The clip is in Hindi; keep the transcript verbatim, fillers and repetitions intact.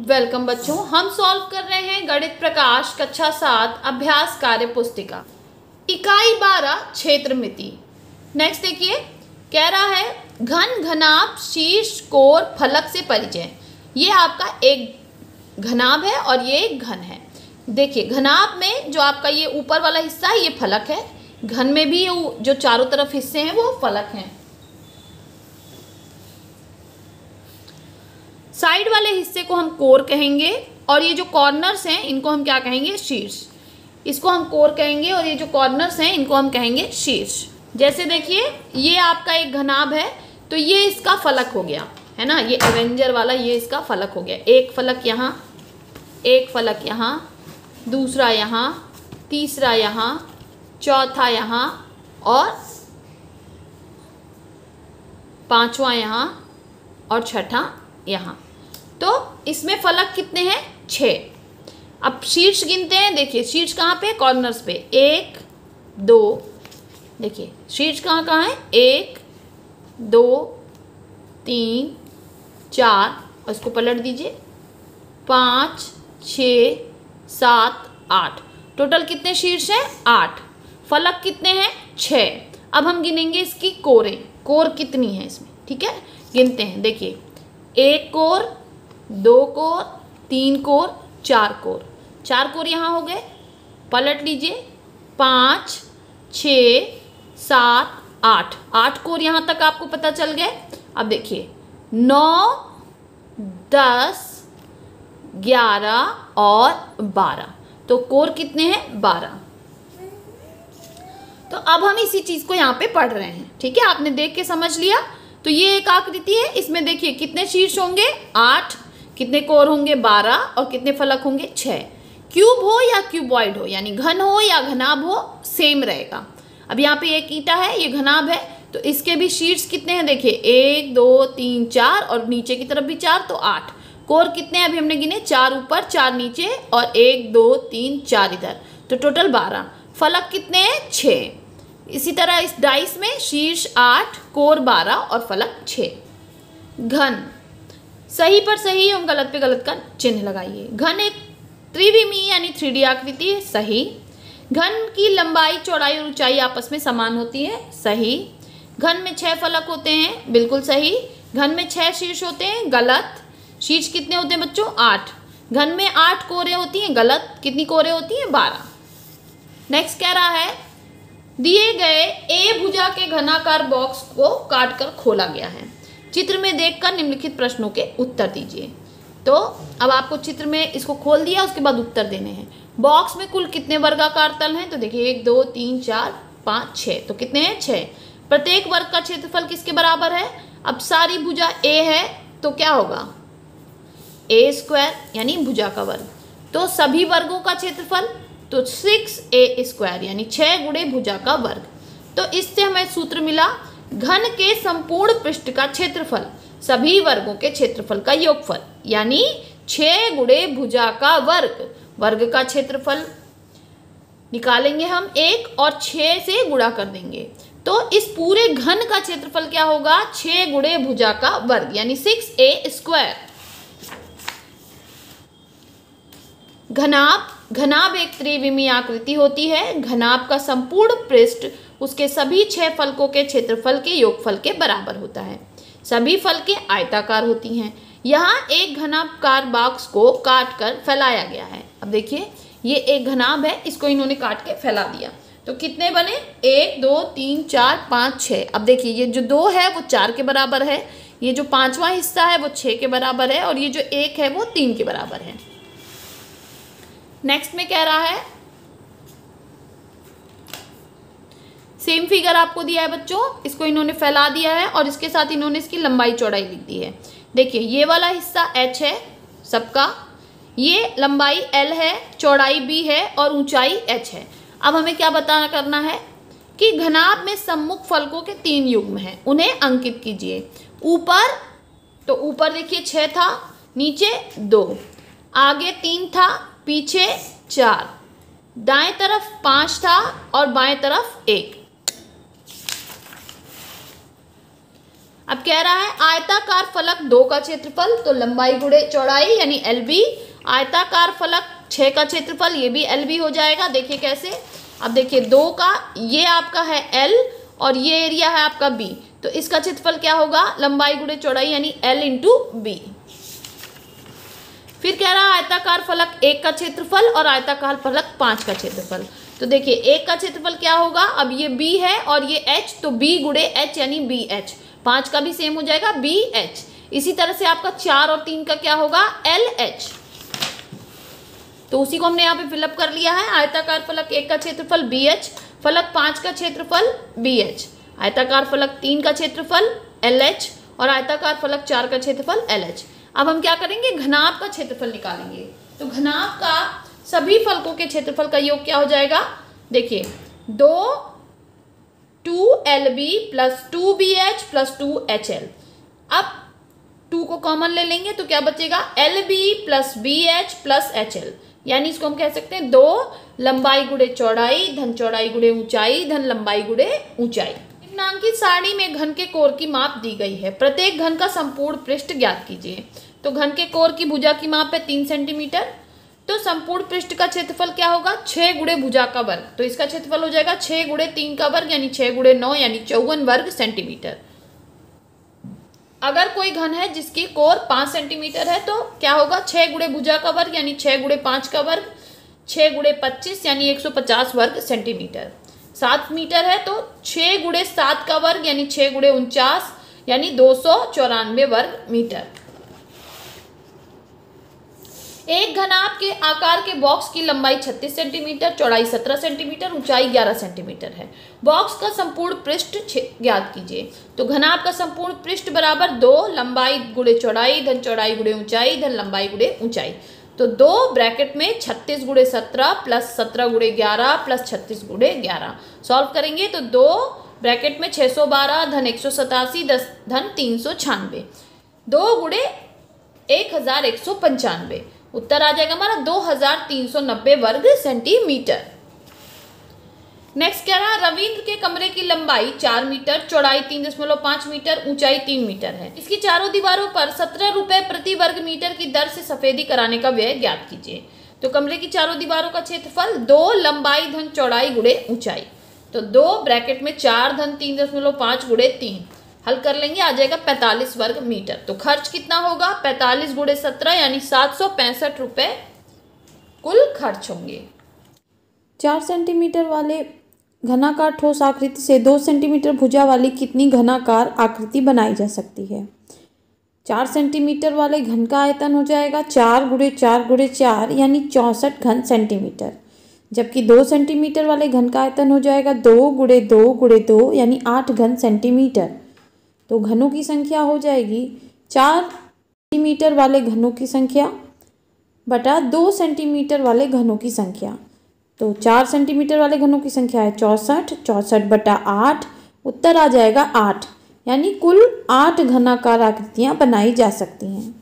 वेलकम बच्चों, हम सॉल्व कर रहे हैं गणित प्रकाश कक्षा सात अभ्यास कार्य पुस्तिका इकाई बारह क्षेत्रमिति। नेक्स्ट देखिए, कह रहा है घन घनाभ शीर्ष कोर फलक से परिचय। ये आपका एक घनाभ है और ये एक घन है। देखिए घनाभ में जो आपका ये ऊपर वाला हिस्सा है ये फलक है, घन में भी जो चारों तरफ हिस्से हैं वो फलक हैं। साइड वाले हिस्से को हम कोर कहेंगे और ये जो कॉर्नर्स हैं इनको हम क्या कहेंगे, शीर्ष। इसको हम कोर कहेंगे और ये जो कॉर्नर्स हैं इनको हम कहेंगे शीर्ष। जैसे देखिए ये आपका एक घनाभ है तो ये इसका फलक हो गया है ना, ये एवेंजर वाला ये इसका फलक हो गया। एक फलक यहाँ, एक फलक यहाँ, दूसरा यहाँ, तीसरा यहाँ, चौथा यहाँ और पांचवा यहाँ और छठा यहाँ। तो इसमें फलक कितने हैं, छः। अब शीर्ष गिनते हैं। देखिए शीर्ष कहाँ पे, कॉर्नर्स पे। एक दो, देखिए शीर्ष कहाँ कहाँ है, एक दो तीन चार, और इसको पलट दीजिए, पाँच छः सात आठ। टोटल कितने शीर्ष हैं, आठ। फलक कितने हैं, छः। अब हम गिनेंगे इसकी कोरें, कोर कितनी है इसमें, ठीक है। गिनते हैं, देखिए एक कोर, दो कोर, तीन कोर, चार कोर। चार कोर यहाँ हो गए, पलट लीजिए, पाँच छः सात आठ, आठ कोर यहाँ तक आपको पता चल गए। अब देखिए नौ, दस, ग्यारह और बारह, तो कोर कितने हैं, बारह। तो अब हम इसी चीज़ को यहाँ पे पढ़ रहे हैं, ठीक है। आपने देख के समझ लिया। तो ये एक आकृति है, इसमें देखिए कितने शीर्ष होंगे, आठ, कितने कोर होंगे, बारह, और कितने फलक होंगे, छः। क्यूब हो या क्यूबॉइड हो, यानी घन हो या घनाभ हो, सेम रहेगा। अब यहाँ पे एक ईंटा है, ये घनाभ है, तो इसके भी शीर्ष कितने हैं, देखिए एक दो तीन चार और नीचे की तरफ भी चार, तो आठ। कोर कितने हैं अभी हमने गिने, चार ऊपर चार नीचे और एक दो तीन चार इधर, तो टोटल बारह। फलक कितने हैं, छः। इसी तरह इस डाइस में शीर्ष आठ, कोर बारह और फलक छः। घन, सही पर सही एवं गलत पे गलत का चिन्ह लगाइए। घन एक त्रिविमीय यानी थ्री डी आकृति है, सही। घन की लंबाई चौड़ाई और ऊंचाई आपस में समान होती है, सही। घन में छह फलक होते हैं, बिल्कुल सही। घन में छह शीर्ष होते हैं, गलत। शीर्ष कितने होते हैं बच्चों, आठ। घन में आठ कोरें होती हैं, गलत। कितनी कोरें होती हैं, बारह। नेक्स्ट कह रहा है दिए गए ए भुजा के घनाकार बॉक्स को काटकर खोला गया है। चित्र में देखकर निम्नलिखित प्रश्नों के उत्तर दीजिए। तो अब आपको चित्र में इसको खोल दिया, उसके बाद उत्तर देने हैं। बॉक्स में कुल कितने वर्गाकार तल हैं, तो देखिए एक दो तीन चार पाँच छः, तो कितने हैं, छः। प्रत्येक वर्ग का क्षेत्रफल किसके बराबर है। अब सारी भुजा ए है तो क्या होगा, ए स्क्वायर यानी भुजा का वर्ग। तो सभी वर्गों का क्षेत्रफल, तो सिक्स ए स्क्वायर यानी छः गुणे भुजा का वर्ग। तो इससे हमें सूत्र मिला घन के संपूर्ण पृष्ठ का क्षेत्रफल सभी वर्गों के क्षेत्रफल का योगफल, यानी छः गुणे भुजा का वर्ग। वर्ग का क्षेत्रफल निकालेंगे हम एक और छः से गुणा कर देंगे, तो इस पूरे घन का क्षेत्रफल क्या होगा, छः गुणे भुजा का वर्ग यानी सिक्स ए स्क्वायर। घनाभ, घनाभ एक त्रिविमीय आकृति होती है। घनाभ का संपूर्ण पृष्ठ उसके सभी छह फलकों के क्षेत्रफल के योगफल के बराबर होता है। सभी फलकें आयताकार होती हैं। यहाँ एक घनाभकार बॉक्स को काट कर फैलाया गया है। अब देखिए ये एक घनाभ है, इसको इन्होंने काट के फैला दिया, तो कितने बने, एक दो तीन चार पाँच छः। अब देखिए ये जो दो है वो चार के बराबर है, ये जो पाँचवा हिस्सा है वो छः के बराबर है और ये जो एक है वो तीन के बराबर है। नेक्स्ट में कह रहा है सेम फिगर आपको दिया है बच्चों, इसको इन्होंने फैला दिया है और इसके साथ इन्होंने इसकी लंबाई चौड़ाई लिख दी है। देखिए ये वाला हिस्सा h है सबका, ये लंबाई l है, चौड़ाई b है और ऊंचाई h है। अब हमें क्या बताना करना है कि घनाभ में सम्मुख फलकों के तीन युग्म हैं, उन्हें अंकित कीजिए। ऊपर, तो ऊपर देखिए छः था, नीचे दो, आगे तीन था, पीछे चार, दाएं तरफ पाँच था और बाएं तरफ एक। अब कह रहा है आयताकार फलक दो का क्षेत्रफल, तो लंबाई गुणे चौड़ाई यानी एल बी। आयताकार फलक छः का क्षेत्रफल, ये भी एल बी हो जाएगा। देखिए कैसे, अब देखिए दो का ये आपका है एल और ये एरिया है आपका बी, तो इसका क्षेत्रफल क्या होगा, लंबाई गुणे चौड़ाई यानी एल इंटू बी। फिर कह रहा है आयताकार फलक एक का क्षेत्रफल और आयताकार फलक पाँच का क्षेत्रफल। तो देखिए एक का क्षेत्रफल क्या होगा, अब ये बी है और ये एच, तो बी गुणे एच यानी बी एच। पाँच का भी सेम हो जाएगा बी एच। इसी तरह से आपका चार और तीन का क्या होगा, एल एच। तो उसी को हमने यहाँ पे फिलअप कर लिया है। आयताकार फलक एक का क्षेत्रफल बी एच, फलक पाँच का क्षेत्रफल बी एच, आयताकार फलक तीन का क्षेत्रफल एल एच और आयताकार फलक चार का क्षेत्रफल एल एच। अब हम क्या करेंगे, घनाभ का क्षेत्रफल निकालेंगे। तो घनाभ का सभी फलकों के क्षेत्रफल का योग क्या हो जाएगा, देखिए दो two L B plus two B H plus two H L. अब टू को कॉमन ले लेंगे तो क्या बचेगा, L B plus B H plus H L, यानी इसको हम कह सकते हैं दो लंबाई गुणे चौड़ाई धन चौड़ाई गुणे ऊंचाई धन लंबाई गुणे ऊंचाई। निम्नांकित सारणी में घन के कोर की माप दी गई है, प्रत्येक घन का संपूर्ण पृष्ठ ज्ञात कीजिए। तो घन के कोर की भुजा की माप है तीन सेंटीमीटर, तो संपूर्ण पृष्ठ का क्षेत्रफल क्या होगा, छः गुणे भुजा का वर्ग। तो इसका क्षेत्रफल हो जाएगा छः गुणे तीन का वर्ग यानी छः गुणे नौ यानी चौवन वर्ग सेंटीमीटर। अगर कोई घन है जिसकी कोर पाँच सेंटीमीटर है तो क्या होगा, छः गुणे भुजा का वर्ग यानी छः गुणे पाँच का वर्ग, छः गुणे पच्चीस यानी एक सौ पचास वर्ग सेंटीमीटर। सात मीटर है तो छः गुणे सात का वर्ग यानी छः गुणे उनचास यानी दो सौ चौरानवे वर्ग मीटर। एक घनाभ के आकार के बॉक्स की लंबाई छत्तीस सेंटीमीटर, चौड़ाई सत्रह सेंटीमीटर, ऊंचाई ग्यारह सेंटीमीटर है। बॉक्स का संपूर्ण पृष्ठ ज्ञात कीजिए। तो घनाभ का संपूर्ण पृष्ठ बराबर दो लंबाई गुणे चौड़ाई धन चौड़ाई गुणे ऊंचाई धन लंबाई गुणे ऊंचाई। तो दो ब्रैकेट में छत्तीस गुणे सत्रह प्लस सत्रह गुणे ग्यारह प्लस छत्तीस गुणे ग्यारह। सॉल्व करेंगे तो दो ब्रैकेट में छः सौ बारह धन एक सौ सतासी दस धन तीन सौ छियानवे, दो गुणे एक हजार एक सौ पंचानवे। उत्तर आ जाएगा हमारा दो हजार तीन सौ नब्बे वर्ग सेंटीमीटर। नेक्स्ट कह रहा है रविंद्र के कमरे की लंबाई चार मीटर, चौड़ाई तीन दशमलव पाँच मीटर, ऊंचाई तीन मीटर है। इसकी चारों दीवारों पर सत्रह रुपए प्रति वर्ग मीटर की दर से सफेदी कराने का व्यय ज्ञात कीजिए। तो कमरे की चारों दीवारों का क्षेत्रफल दो लंबाई धन चौड़ाई गुणे ऊंचाई, तो दो ब्रैकेट में चार धन तीन दशमलव पाँच गुणे तीन, हल कर लेंगे आ जाएगा पैंतालीस वर्ग मीटर। तो खर्च कितना होगा, पैंतालीस गुणे सत्रह यानी सात सौ पैंसठ रुपये कुल खर्च होंगे। चार सेंटीमीटर वाले घनाकार ठोस आकृति से दो सेंटीमीटर भुजा वाली कितनी घनाकार आकृति बनाई जा सकती है। चार सेंटीमीटर वाले घन का आयतन हो जाएगा चार गुणे चार गुणे चार यानी चौंसठ घन सेंटीमीटर, जबकि दो सेंटीमीटर वाले घन का आयतन हो जाएगा दो गुणे दो गुणे दो यानी आठ घन सेंटीमीटर। तो घनों की संख्या हो जाएगी चार सेंटीमीटर वाले घनों की संख्या बटा दो सेंटीमीटर वाले घनों की संख्या। तो चार सेंटीमीटर वाले घनों की संख्या है चौंसठ, चौंसठ बटा आठ, उत्तर आ जाएगा आठ, यानी कुल आठ घनाकार आकृतियाँ बनाई जा सकती हैं।